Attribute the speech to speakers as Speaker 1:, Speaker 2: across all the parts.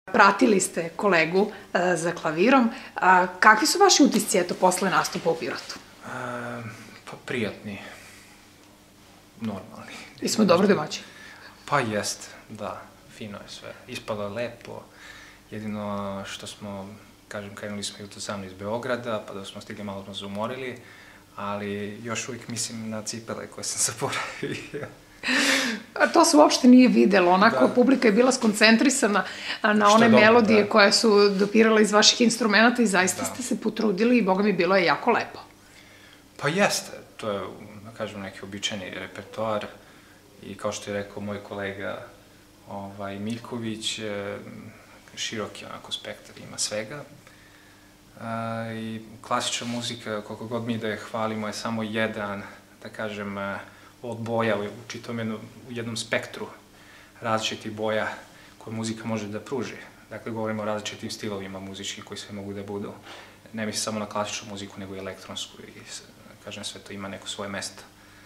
Speaker 1: Pratili ste kolegu za klavirom. Kakvi su vaši utisci, eto, posle nastupa u Pirotu?
Speaker 2: Pa prijatni, normalni.
Speaker 1: I smo dobro domaći?
Speaker 2: Pa jeste, da, fino je sve. Ispalo je lepo, jedino što smo, kažem, krenuli smo jutro sam iz Beograda, pa da smo stigli, malo smo se umorili, ali još uvijek mislim na cipele koje sam zaboravio.
Speaker 1: To se uopšte nije videlo, onako publika je bila skoncentrisana na one melodije koje su dopirale iz vaših instrumenta i zaista ste se potrudili i boga mi bilo je jako lepo.
Speaker 2: Pa jeste, to je, da kažem, neki običajni repertoar i kao što je rekao moj kolega Miljković, široki onako spektar ima svega. I klasična muzika, koliko god mi da je hvalimo, je samo jedan, da kažem, od boja u jednom spektru različitih boja koje muzika može da pruži. Dakle, govorimo o različitim stilovima muzičkih koji sve mogu da budu. Ne mislim samo na klasičnu muziku, nego i elektronsku i, kažem, sve to ima neko svoje mesto.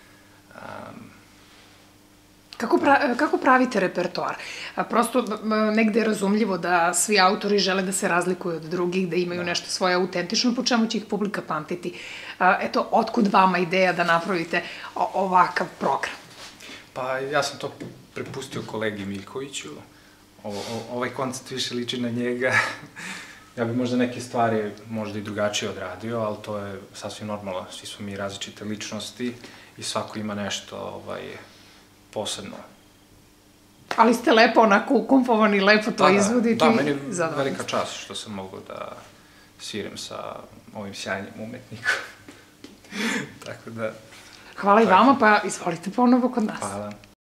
Speaker 1: Kako pravite repertoar? Prosto negde je razumljivo da svi autori žele da se razlikuju od drugih, da imaju nešto svoje autentično, po čemu će ih publika pamtiti. Eto, otkud vama ideja da napravite ovakav program?
Speaker 2: Pa ja sam to prepustio kolegi Miljkoviću. Ovaj koncept više liči na njega. Ja bih možda neke stvari možda i drugačije odradio, ali to je sasvim normalno. Svi smo mi različite ličnosti i svako ima nešto posebno.
Speaker 1: Ali ste lepo onako ukompovani, lepo to izvodite.
Speaker 2: Da, meni je velika čast što sam mogu da sviram sa ovim sjajnim umetnikom. Tako da...
Speaker 1: Hvala i vama, pa izvolite ponovo kod nas.
Speaker 2: Hvala.